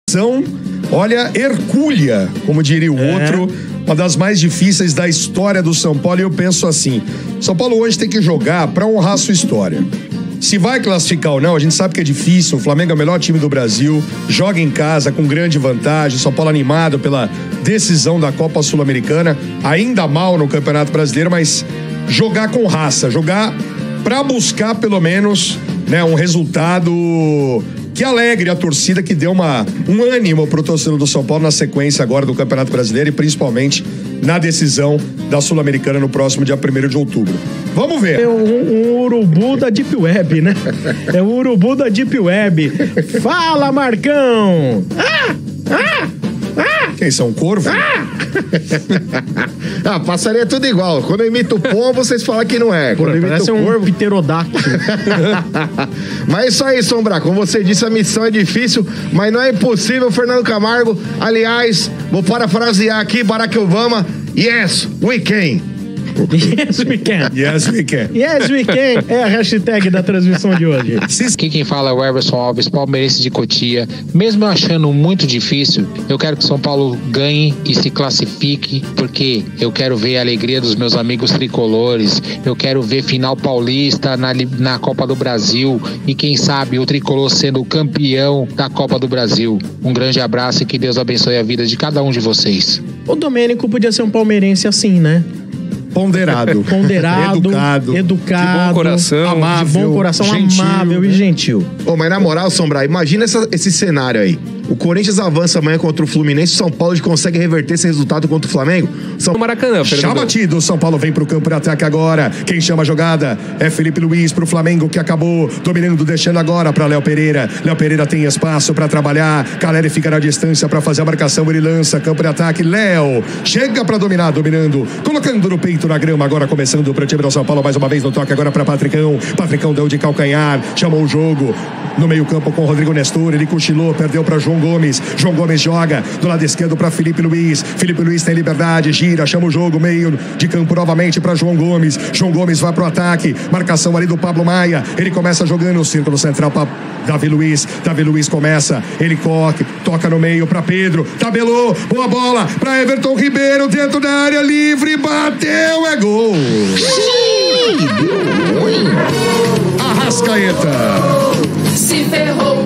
Olha, hercúlea, como diria o outro, uma das mais difíceis da história do São Paulo. E eu penso assim, São Paulo hoje tem que jogar para honrar a sua história. Se vai classificar ou não, a gente sabe que é difícil. O Flamengo é o melhor time do Brasil, joga em casa com grande vantagem. São Paulo animado pela decisão da Copa Sul-Americana, ainda mal no Campeonato Brasileiro, mas jogar com raça, jogar para buscar pelo menos, né, um resultado que alegre a torcida, que deu um ânimo pro torcedor do São Paulo na sequência agora do Campeonato Brasileiro e principalmente na decisão da Sul-Americana no próximo dia 1º de outubro. Vamos ver. É um urubu da Deep Web, né? É o urubu da Deep Web. Fala, Marcão! Quem são? Corvo? Passaria tudo igual. Quando eu imito o pombo, vocês falam que não é. Quando eu imito o corvo... pterodáctilo. Mas é isso aí, Sombra. Como você disse, a missão é difícil, mas não é impossível, Fernando Camargo. Aliás, vou parafrasear aqui, Barack Obama. Yes, we can. Yes, we can. Yes, we can. Yes, we can. É a hashtag da transmissão de hoje. Aqui quem fala é o Everson Alves, palmeirense de Cotia. Mesmo eu achando muito difícil, eu quero que São Paulo ganhe e se classifique, porque eu quero ver a alegria dos meus amigos tricolores, eu quero ver final paulista na Copa do Brasil e quem sabe o tricolor sendo campeão da Copa do Brasil. Um grande abraço e que Deus abençoe a vida de cada um de vocês. O Domênico podia ser um palmeirense assim, né? Ponderado, educado, de bom coração, amável e gentil. Mas na moral, Sombra, imagina esse cenário aí. O Corinthians avança amanhã contra o Fluminense, o São Paulo consegue reverter esse resultado contra o Flamengo. Maracanã, já batido, o São Paulo vem pro campo de ataque agora. Quem chama a jogada é Felipe Luiz pro Flamengo, que acabou dominando, deixando agora pra Léo Pereira. Léo Pereira tem espaço pra trabalhar, Caleri fica na distância pra fazer a marcação, ele lança, campo de ataque, Léo chega pra dominar, dominando, colocando no peito na grama, agora começando pro time do São Paulo, mais uma vez no toque agora pra Patricão. Patricão deu de calcanhar, chamou o jogo no meio campo com o Rodrigo Nestor, ele cochilou, perdeu pra João Gomes joga do lado esquerdo para Felipe Luiz tem liberdade, gira, chama o jogo, meio de campo novamente para João Gomes vai pro ataque, marcação ali do Pablo Maia, ele começa jogando o círculo central para Davi Luiz começa, ele toca no meio para Pedro, tabelou, boa bola para Everton Ribeiro, dentro da área livre, bateu, é gol. Arrascaeta se ferrou.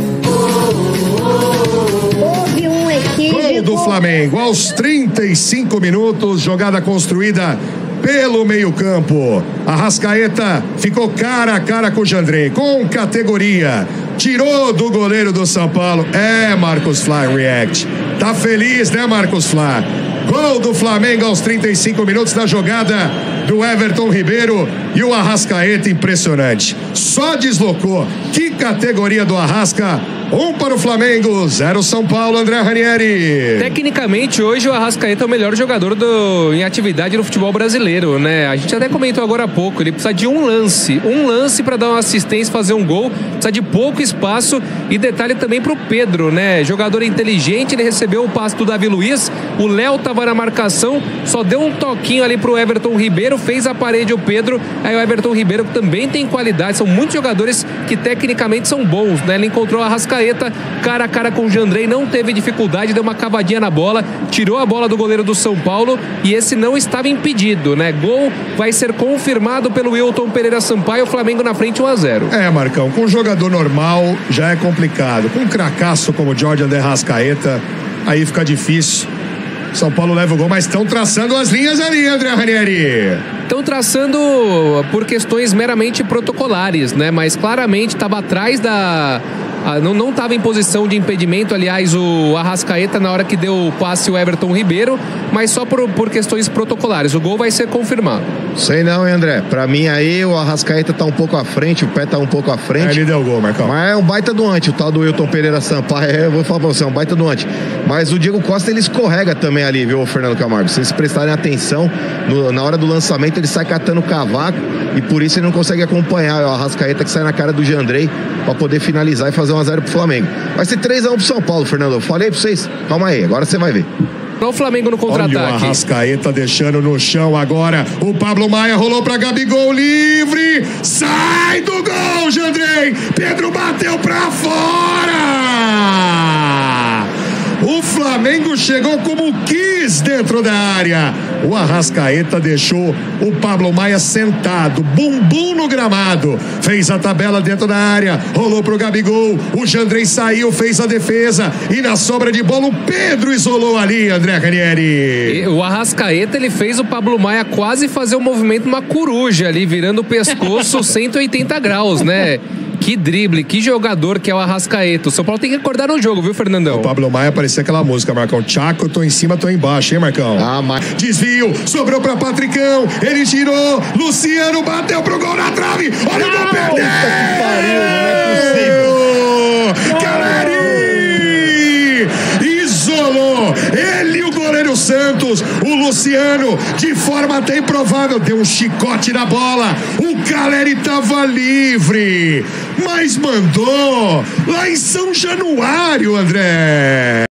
Gol do Flamengo aos 35 minutos, jogada construída pelo meio-campo. Arrascaeta ficou cara a cara com o Jandrei, com categoria. Tirou do goleiro do São Paulo. Marcos Flá react. Tá feliz, né, Marcos Flá? Gol do Flamengo aos 35 minutos da jogada do Everton Ribeiro e o Arrascaeta, impressionante. Só deslocou. Que categoria do Arrasca. 1 para o Flamengo, 0 São Paulo, André Ranieri. Tecnicamente, hoje o Arrascaeta é o melhor jogador em atividade no futebol brasileiro, né? A gente até comentou agora há pouco, ele precisa de um lance para dar uma assistência, fazer um gol, precisa de pouco espaço e detalhe também pro Pedro, né? Jogador inteligente, ele recebeu o passe do Davi Luiz, o Léo tava na marcação, só deu um toquinho ali pro Everton Ribeiro, fez a parede o Pedro, aí o Everton Ribeiro também tem qualidade, são muitos jogadores que tecnicamente são bons, né? Ele encontrou a Arrascaeta cara a cara com o Jandrei, não teve dificuldade, deu uma cavadinha na bola, tirou a bola do goleiro do São Paulo e esse não estava impedido, né? Gol vai ser confirmado pelo Wilton Pereira Sampaio, o Flamengo na frente 1-0. Marcão, com um jogador normal já é complicado, com um cracaço como o Jorge André Arrascaeta, aí fica difícil. São Paulo leva o gol, mas estão traçando as linhas ali, André Ranieri. Estão traçando por questões meramente protocolares, né? Mas claramente estava atrás não estava em posição de impedimento, aliás, o Arrascaeta na hora que deu o passe o Everton Ribeiro, mas só por questões protocolares. O gol vai ser confirmado. Sei não, hein, André? Pra mim aí o Arrascaeta tá um pouco à frente, o pé tá um pouco à frente. Ele deu o gol, Marcão. Mas é um baita doante, o tal do Wilton Pereira Sampaio, eu vou falar pra você, é um baita doante. Mas o Diego Costa, ele escorrega também ali, viu, Fernando Camargo? Se vocês prestarem atenção, na hora do lançamento ele sai catando cavaco e por isso ele não consegue acompanhar o Arrascaeta, que sai na cara do Jandrei pra poder finalizar e fazer 1-0 pro Flamengo. Vai ser 3-1 pro São Paulo, Fernando. Eu falei pra vocês, calma aí, agora você vai ver. O Flamengo no contra-ataque. Olha o Arrascaeta deixando no chão agora. O Pablo Maia rolou pra Gabigol, livre. Sai do gol, Jandrei. Pedro bateu pra fora. Flamengo chegou como quis dentro da área. O Arrascaeta deixou o Pablo Maia sentado, bumbum no gramado. Fez a tabela dentro da área, rolou pro Gabigol. O Jandrei saiu, fez a defesa. E na sobra de bola, o Pedro isolou ali, André Ranieri. O Arrascaeta, ele fez o Pablo Maia quase fazer um movimento uma coruja ali, virando o pescoço 180 graus, né? Que drible, que jogador que é o Arrascaeta. O São Paulo tem que acordar no jogo, viu, Fernandão? O Pablo Maia parecia aquela música, Marcão. Tchaco, tô em cima, tô embaixo, hein, Marcão? Desvio, sobrou pra Patricão. Ele girou, Luciano bateu pro gol na trave. Olha o gol, perdeu! Que pariu, não é possível. Caleri! Isolou. Ele e o goleiro Santos. O Luciano, de forma até improvável, deu um chicote na bola. O Caleri tava livre, mas mandou lá em São Januário, André.